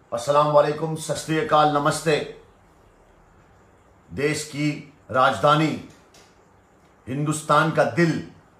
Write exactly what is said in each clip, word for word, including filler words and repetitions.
अस्सलाम वालेकुम, सत श्री अकाल, नमस्ते। देश की राजधानी, हिंदुस्तान का दिल,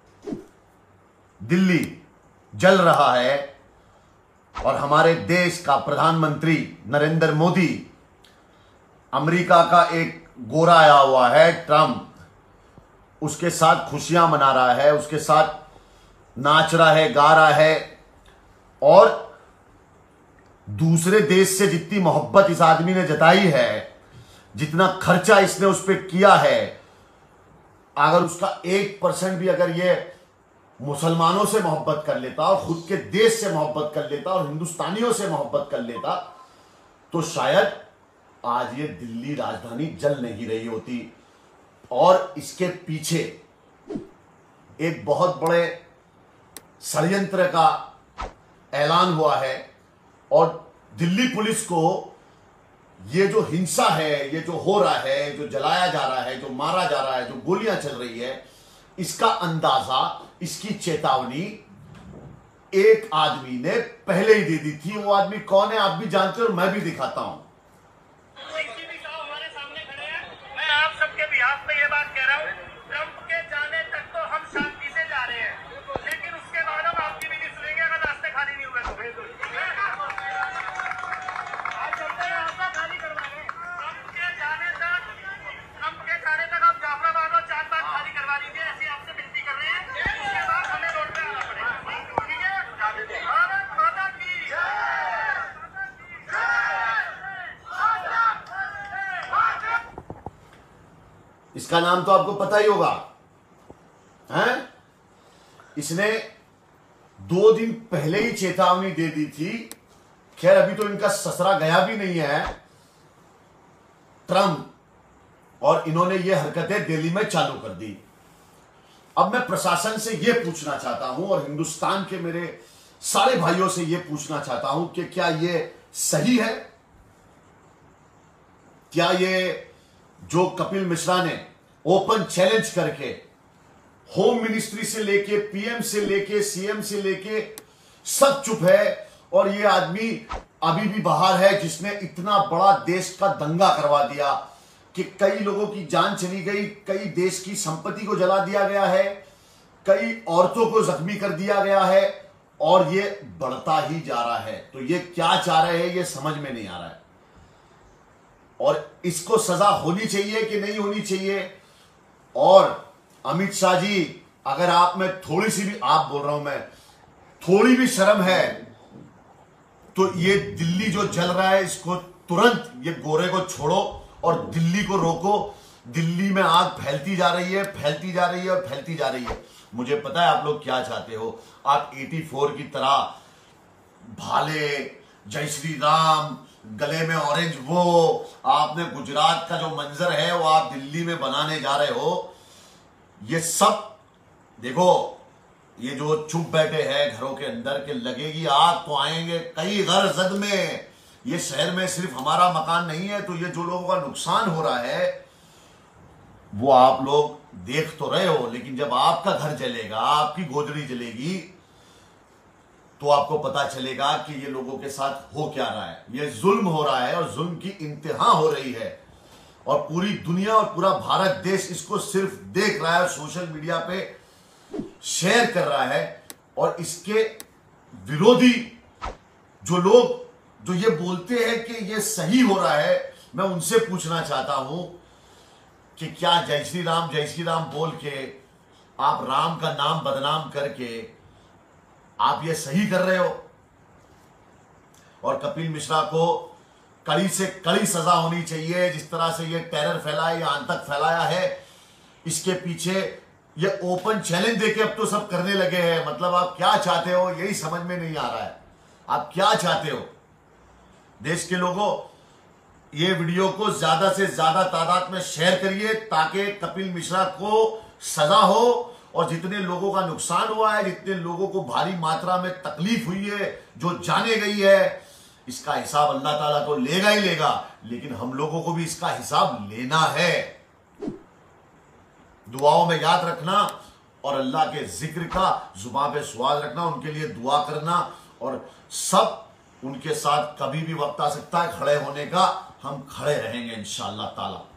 दिल्ली जल रहा है और हमारे देश का प्रधानमंत्री नरेंद्र मोदी, अमेरिका का एक गोरा आया हुआ है ट्रम्प, उसके साथ खुशियां मना रहा है, उसके साथ नाच रहा है, गा रहा है और दूसरे देश से जितनी मोहब्बत इस आदमी ने जताई है, जितना खर्चा इसने उस पर किया है, अगर उसका एक परसेंट भी अगर ये मुसलमानों से मोहब्बत कर लेता और खुद के देश से मोहब्बत कर लेता और हिंदुस्तानियों से मोहब्बत कर लेता तो शायद आज ये दिल्ली राजधानी जल नहीं रही होती। और इसके पीछे एक बहुत बड़े षड्यंत्र का ऐलान हुआ है और दिल्ली पुलिस को ये जो हिंसा है, ये जो हो रहा है, जो जलाया जा रहा है, जो मारा जा रहा है, जो गोलियां चल रही है, इसका अंदाजा, इसकी चेतावनी एक आदमी ने पहले ही दे दी थी। वो आदमी कौन है आप भी जानते हो और मैं भी दिखाता हूं। हमारे सामने खड़े हैं। मैं आप सबके बिहाफ पे ये बात कह रहा हूं, ट्रंप के जाने तक तो हम शांति से जा रहे हैं, लेकिन उसके बाद हम आपकी भी नहीं सुनेंगे अगर रास्ते खाली नहीं हुए तो। आज चलते हैं, रास्ता खाली करवाने। ट्रंप के जाने तक ट्रंप के जाने तक आप जाफराबाद और चांदबाग खाली करवा दीजिए, ऐसी आपसे विनती कर रहे हैं। उसके बाद हमें रोड पे आना पड़ेगा, ठीक है? भारत माता की इसका नाम तो आपको पता ही होगा, हैं? इसने दो दिन पहले ही चेतावनी दे दी थी। खैर अभी तो इनका ससरा गया भी नहीं है ट्रम्प, और इन्होंने ये हरकतें दिल्ली में चालू कर दी। अब मैं प्रशासन से यह पूछना चाहता हूं और हिंदुस्तान के मेरे सारे भाइयों से यह पूछना चाहता हूं कि क्या यह सही है? क्या ये जो कपिल मिश्रा ने ओपन चैलेंज करके होम मिनिस्ट्री से लेके पीएम से लेके सीएम से लेके सब चुप है और ये आदमी अभी भी बाहर है, जिसने इतना बड़ा देश का दंगा करवा दिया कि कई लोगों की जान चली गई, कई देश की संपत्ति को जला दिया गया है, कई औरतों को जख्मी कर दिया गया है और ये बढ़ता ही जा रहा है। तो ये क्या चाह रहे हैं ये समझ में नहीं आ रहा है और इसको सजा होनी चाहिए कि नहीं होनी चाहिए। और अमित शाह जी, अगर आप में थोड़ी सी भी, आप बोल रहा हूं मैं, थोड़ी भी शर्म है तो ये दिल्ली जो जल रहा है इसको तुरंत, ये गोरे को छोड़ो और दिल्ली को रोको। दिल्ली में आग फैलती जा रही है, फैलती जा रही है और फैलती जा रही है। मुझे पता है आप लोग क्या चाहते हो। आप चौरासी की तरह भाले, जय श्री राम, गले में ऑरेंज, वो आपने गुजरात का जो मंजर है वो आप दिल्ली में बनाने जा रहे हो। ये सब देखो, ये जो चुप बैठे हैं घरों के अंदर के लगेगी आग तो आएंगे कई घर जद में। ये शहर में सिर्फ हमारा मकान नहीं है, तो ये जो लोगों का नुकसान हो रहा है वो आप लोग देख तो रहे हो, लेकिन जब आपका घर जलेगा, आपकी गोदड़ी जलेगी, तो आपको पता चलेगा कि ये लोगों के साथ हो क्या रहा है। ये जुल्म हो रहा है और जुल्म की इंतहा हो रही है और पूरी दुनिया और पूरा भारत देश इसको सिर्फ देख रहा है, सोशल मीडिया पे शेयर कर रहा है। और इसके विरोधी जो लोग जो ये बोलते हैं कि ये सही हो रहा है, मैं उनसे पूछना चाहता हूं कि क्या जय श्री राम जय श्री राम बोल के आप राम का नाम बदनाम करके आप ये सही कर रहे हो? और कपिल मिश्रा को कड़ी से कड़ी सजा होनी चाहिए। जिस तरह से ये टेरर फैलाया या आतंक फैलाया है, इसके पीछे ये ओपन चैलेंज देके अब तो सब करने लगे हैं। मतलब आप क्या चाहते हो यही समझ में नहीं आ रहा है। आप क्या चाहते हो? देश के लोगों, ये वीडियो को ज्यादा से ज्यादा तादाद में शेयर करिए ताकि कपिल मिश्रा को सजा हो और जितने लोगों का नुकसान हुआ है, जितने लोगों को भारी मात्रा में तकलीफ हुई है, जो जाने गई है, इसका हिसाब अल्लाह ताला तो लेगा ही लेगा, लेकिन हम लोगों को भी इसका हिसाब लेना है। दुआओं में याद रखना और अल्लाह के जिक्र का जुबान पे स्वाद रखना, उनके लिए दुआ करना और सब उनके साथ कभी भी वक्त आ सकता है खड़े होने का, हम खड़े रहेंगे इंशाअल्लाह ताला।